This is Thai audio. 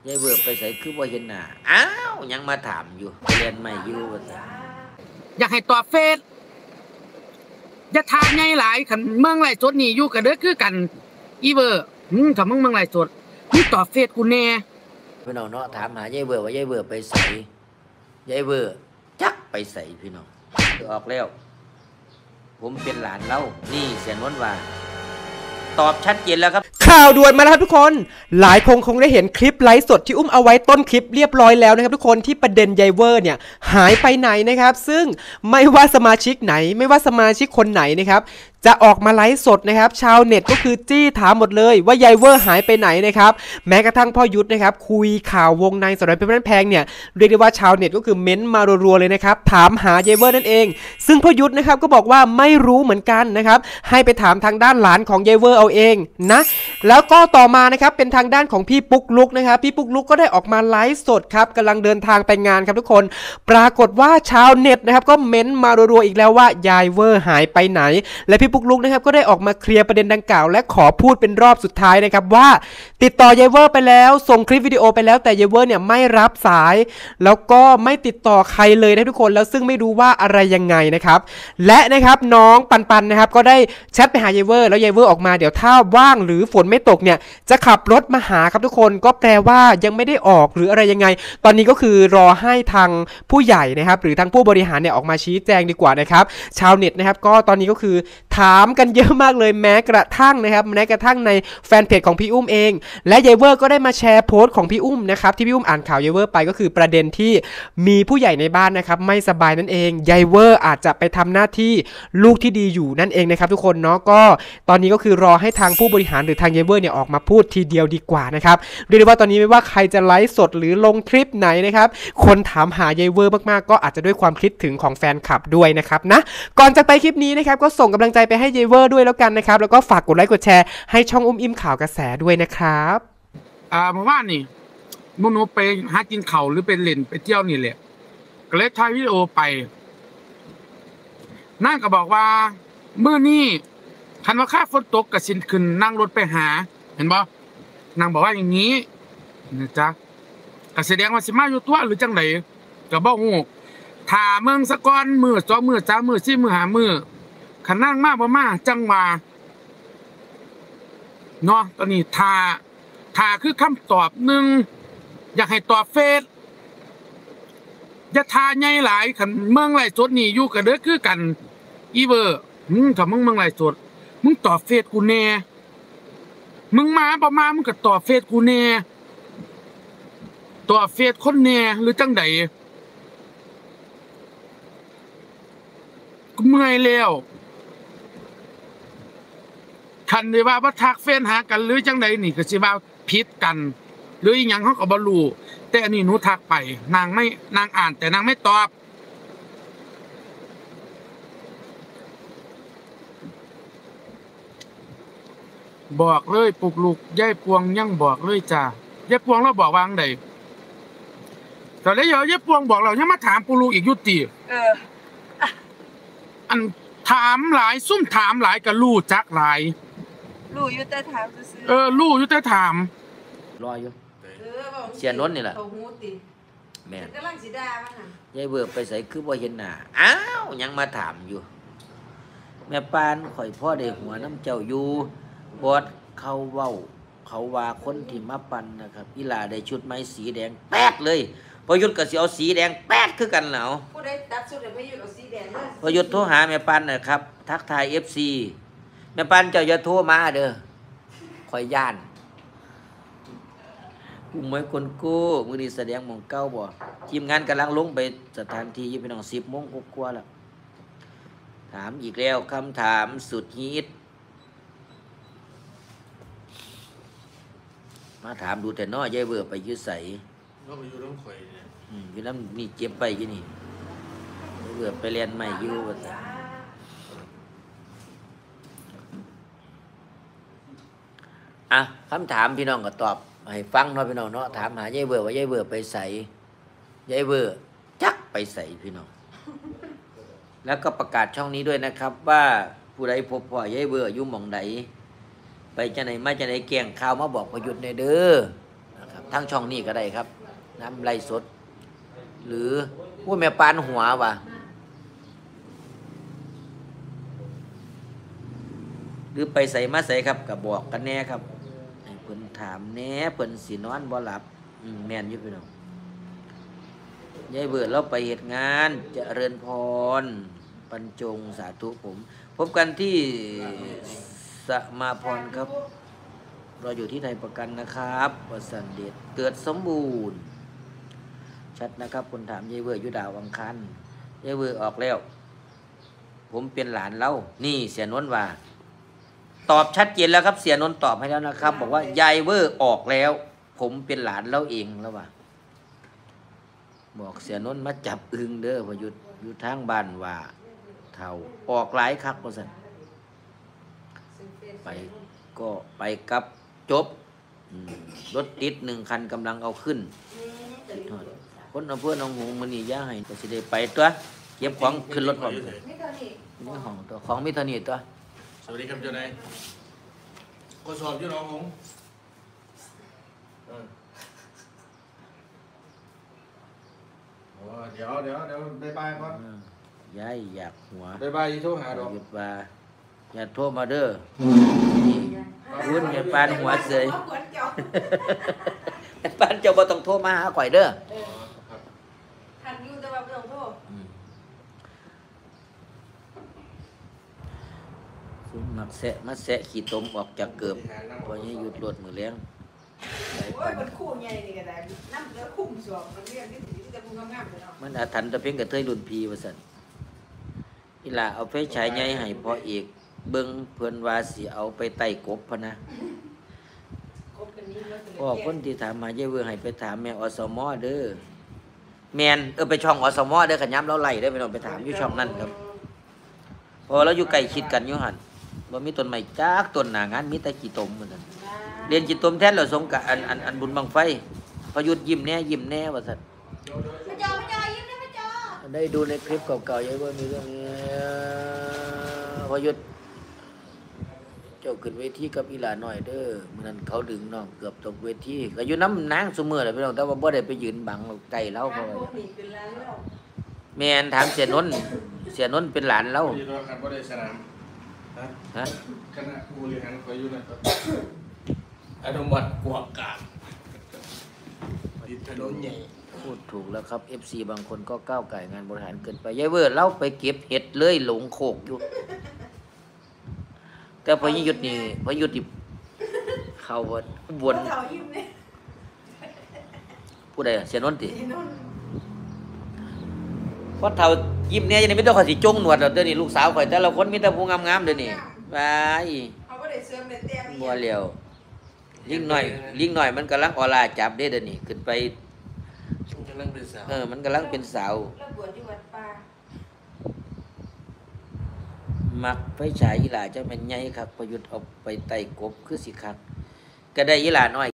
ยายเบิร์ไปใส่คือบ่เห็นหน้าอ้าวยังมาถามอยู่เรียนใหม่อยู่ว่าซั่นอยากให้ตอบเฟซอย่าทานใหญ่หลายคันเมืองไรสดนี่อยู่กันเด้อคือกันอีเบอร์ถ้ามึงเมืองไรสดมึงตอบเฟซกูแน่พี่น้องเนาะถามหายายเบิร์ว่ายายเบิร์ไปใส่ยายเบิร์จักไปใส่พี่น้องคือออกแล้วผมเป็นหลานเล่านี่เสียนวนว่าตอบชัดเจนแล้วครับข่าวด่วนมาแล้วครับทุกคนหลายคงได้เห็นคลิปไลฟ์สดที่อุ้มเอาไว้ต้นคลิปเรียบร้อยแล้วนะครับทุกคนที่ประเด็นยายเวอร์เนี่ยหายไปไหนนะครับซึ่งไม่ว่าสมาชิกไหนไม่ว่าสมาชิกคนไหนนะครับจะออกมาไลฟ์สดนะครับชาวเน็ตก็คือจี้ถามหมดเลยว่ายายเวอร์หายไปไหนนะครับแม้กระทั่งพ่อยุทธนะครับคุยข่าววงในสำหรับเพชรแพงเนี่ยเรียกได้ว่าชาวเน็ตก็คือเม้นต์มารัวๆเลยนะครับถามหายายเวอร์นั่นเองซึ่งพ่อยุทธนะครับก็บอกว่าไม่รู้เหมือนกันนะครับให้ไปถามทางด้านหลานของยายเวอร์เอาเองนะแล้วก็ต่อมานะครับเป็นทางด้านของพี่ปุ๊กลุกนะครับพี่ปุ๊กลุกก็ได้ออกมาไลฟ์สดครับกำลังเดินทางไปงานครับทุกคนปรากฏว่าชาวเน็ตนะครับก็เม้นต์มารัวๆอีกแล้วว่ายายเวอร์หายไปไหนและพี่ปุ๊กลุกนะครับก็ได้ออกมาเคลียร์ประเด็นดังกล่าวและขอพูดเป็นรอบสุดท้ายนะครับว่าติดต่อยายเวอร์ไปแล้วส่งคลิปวิดีโอไปแล้วแต่ยายเวอร์เนี่ยไม่รับสายแล้วก็ไม่ติดต่อใครเลยนะทุกคนแล้วซึ่งไม่รู้ว่าอะไรยังไงนะครับและนะครับน้องปันนะครับก็ได้แชทไปหายายเวอร์แล้วยายเวอร์ออกมาเดี๋ยวถ้าว่างหรือฝนไม่ตกเนี่ยจะขับรถมาหาครับทุกคนก็แปลว่ายังไม่ได้ออกหรืออะไรยังไงตอนนี้ก็คือรอให้ทางผู้ใหญ่นะครับหรือทางผู้บริหารเนี่ยออกมาชี้แจงดีกว่านะครับชาวเน็ตนะครับก็ตอนนี้ก็คือถามกันเยอะมากเลยแม้กระทั่งนะครับแม้กระทั่งในแฟนเพจของพี่อุ้มเองและยายเวอร์ก็ได้มาแชร์โพสต์ของพี่อุ้มนะครับที่พี่อุ้มอ่านข่าวยายเวอร์ไปก็คือประเด็นที่มีผู้ใหญ่ในบ้านนะครับไม่สบายนั่นเองยายเวอร์อาจจะไปทำหน้าที่ลูกที่ดีอยู่นั่นเองนะครับทุกคนเนาะก็ตอนนี้ก็คือรอให้ทางผู้บริหารหรือทางยายเวอร์เนี่ยออกมาพูดทีเดียวดีกว่านะครับเรียกได้ว่าตอนนี้ไม่ว่าใครจะไลฟ์สดหรือลงคลิปไหนนะครับคนถามหายายเวอร์มากๆก็อาจจะด้วยความคิดถึงของแฟนคลับด้วยนะครับนะก่อนจะไปคลิปนี้นะครับก็ส่งกำลังใจไปให้ยายเวอร์ด้วยแล้วกันนะครับแล้วก็ฝากกดไลค์กดแชร์ให้ช่องอุ้มอิ่มข่าวกระแสด้วยนะครับเมื่อวานนี่มโนไปหากินเข่าหรือเป็นเล่นไปเที่ยวนี่แหละก็เลยถ่ายวิดีโอไปนั่งก็บอกว่าเมื่อนี้คันว่าค่าฝนตกกับสินขึ้นนั่งรถไปหาเห็นบ่นางบอกว่าอย่างนี้นะจ๊ะก็แสดงว่าสิมาอยู่ตัวหรือจังไหนก็บ่ฮู้ถ้าเมืองสะก้อนมือ2มื้อ3มื้อ4มื้อ5มื้อคันนั่งมาบ่มาจังว่าเนาะตอนนี้ถ้าคือคำตอบหนึ่งอยากให้ตอบเฟซอย่าทาใหญ่หลายคันเมืองไรสดนี่อยู่กันเด้อคือกันอีเบอร์ถ้ามึงเมืองไรสดมึงตอบเฟซกูแน่มึงมาประมาณมึงก็ตอบเฟซกูแน่ตอบเฟซคนแน่หรือจังใดกูเมื่อยแล้วคันได้ว่าทักเฟซหากันหรือจังใดนี่ก็สิว่าผิดกันหรืออีหยังเขาก็บ่รู้แต่อันนี้หนูทักไปนางอ่านแต่นางไม่ตอบบอกเลยปลุกลูกยายพวงยังบอกเลยจ้ายายพวงเราบอกวางใดแต่แล้วยายพวงบอกเรายังมาถามปูลูกอีกยุติอันถามหลายซุ่มถามหลายก็รู้จักหลายรู้อยู่แต่ถามซื่อรู้อยู่แต่ถามรออยู่เสียนวนนี่แหละแม่กำลังสิด่ามันน่ะยายเบิร์ไปใส่คือบ่เห็นหน้าอ้าวยังมาถามอยู่แม่ปานข่อยพ่อได้หัวน้ำเจ้าอยู่บอดเขาว่าคนที่มาปั่นนะครับอีหลาได้ชุดไม้สีแดงแป๊ดเลยพอยุทธก็สิเอาสีแดงแป๊ดคือกันแล้วผู้ใดตัดชุดให้พยุทธเอาสีแดงเลยพอยุทธโทรหาแม่ปานนะครับทักทาย FC แม่ปานเจ้าอย่าโทรมาเด้อข่อยย่านกูเหมือนคนกู้มือดีแสดงหม่องเก้าบ่ทีมงานกำลังลงไปสถานที่อยู่พี่น้อง10 โมงกว่าแล้วถามอีกแล้วคำถามสุดฮิตมาถามดูแต่น้อยยายเบื่อไปยืดใส่ก็ไปอยู่น้ำข่อยเนี่ยอยู่น้ำนี่เจ็บไปกี่นี่ยายเบื่อไปเรียนใหม่อยู่ว่าอ่ะคำถามพี่น้องก็ตอบให้ฟังเนาะพี่น้องเนาะถามหายายเบื่อว่ายายเบื่อไปใส่ยายเบื่อจักไปใส่พี่น้องแล้วก็ประกาศช่องนี้ด้วยนะครับว่าผู้ใดพบพ่อยายเบื่ออยู่หม่องใดไปจะไหนมาจะไหนแกงข่าวมาบอกประยุทธ์ในเด้อนะครับทางช่องนี้ก็ได้ครับน้ำไล่สด หรือผู้แม่ปานหัวว่ะหรือไปใส่มาใส่ครับกับบอกกันแน่ครับให้เพิ่นถามแน่เพิ่นสินอนบ่หลับแม่นอยู่พี่น้องยายเบิดเราไปเหตุงานเจริญพรปัญจงสาธุผม พบกันที่สมาพรครับเราอยู่ที่ไทยประกันนะครับวสันต์เดชเกิดสมบูรณ์ชัดนะครับคนถามยายเบิดอยู่ดาวอังคารยายเบิดออกแล้ว ผมเป็นหลานเล่านี่เสียนนท์ว่าตอบชัดเจนแล้วครับเสียนนท์ตอบให้แล้วนะครับ บอกว่ายายเวอร์ออกแล้ว ผมเป็นหลานเล่าเองแล้วว่าบอกเสียนนท์มาจับอึงเด้อพออยู่ทางบ้านว่าเท่าออกหลายคักว่าซั่นไปก็ไปกับจบรถติด1 คันกำลังเอาขึ้นคนเอาเพื่อนเอาหูมันนี่ย่าให้ก็สิได้ไปตัวเก็บของขึ้นรถพร้อมกันไม่เท่านี้นี่ของตัวของมิเท่านี้ตัวสวัสดีครับเจ้านายก็สอบอยู่น้องผมเดี๋ยวบายก่อนยายอยากหัวบายโทรหาดอกหยุดว่าอย่าโทรมาเด้อนี่คุณอย่าปานหัวเสย ปานเจ้าบ่ต้องโทรมาหาข่อยเด้อทันอยู่แต่ว่าบ่ต้องโทรซุมมักแสะมาแสะขี้ตมออกจากเกือบพอนี้หยุดรถมือเลี้ยงไหลโอ้ปัยนมันคู่ใหญ่นี่ก็ได้น้ำแล้วคุ้มสอบมันเรียนที่สิจะพูดงามๆเลยเนาะมันอาถรรพ์ตะเพ่งกับเทยรุ่นพีว่าซั่นอีหล่าเอาไฟฉายใหญ่ให้พ่อเอกเบิ่งเพิ่นว่าสิเอาไปไต่กบพะนะคบกันนี้มันเป็นพ่อคนที่ถามมาเย้เวอให้ไปถามแม่อสมเด้อแม่นไปช่องอสมเด้อขันย้ำเราไล่ได้อไปลองไปถามอยู่ช่องนั้นครับพอเราอยู่ใกล้ชิดกันอยู่หั่นบ่มีต้นไม้จักต้นหน้างานมีแต่ขี้ตมเหมือนกันเรียนขี้ตมแทนเราสงกะอันบุญบังไฟพยุทธยิ้มแน่ว่าซั่นพระเจ้ายิ้มได้พระเจ้าได้ดูในคลิปเก่าๆเย้เวอมีเรื่องนี้พยุทธเจ้าขึ้นเวทีกับอีหลาน้อยเด้อมื้อนั้นเขาดึงน้องเกือบตกเวทีก็อยู่น้ำนางซุมื้อแหละพี่น้องแต่ว่าบ่ได้ไปยืนบังไกลเล่าเพราะว่าพวกนี้เป็นล้านแล้วแม่นถามเสียนนท์เป็นหลานเราอยู่ตัวคันบ่ได้สนามฮะคณะผู้บริหารคอยอยู่นะครับอนุมัติกวางกาบติดถนนใหญ่พูดถูกแล้วครับ FC บางคนก็ก้าวไก่งานบริหารเกินไปยายเวิร์ดเล่าไปเก็บเห็ดเลยหลงโขกอยู่ แต่พอยุดนี่เข้าบนพระเจ้ายิ้มเนี่ยผู้ใดอะเสียนนท์ตินี่นู่นเพราะเท่ายิ้มเนี่ยยังไม่ต้องขอสิจงหนวดดอกเด้อนี่ลูกสาวข่อยแต่ละคนมีแต่ผู้งามๆเด้อนี่บายเขาก็ได้เสริมได้เตี้ยบัวเหลียวลิงหน่อยมันกำลังออลาจับเด้อเด้อนี่ขึ้นไปกำลังเป็นสาวมันกำลังเป็นสาวแล้วบวชอยู่วัดป่ามักไฟฉายอีหลาจะเป็นไงครับประยุทธ์เอาไปไต่กบคือสิครับก็ได้อีหลาน้อย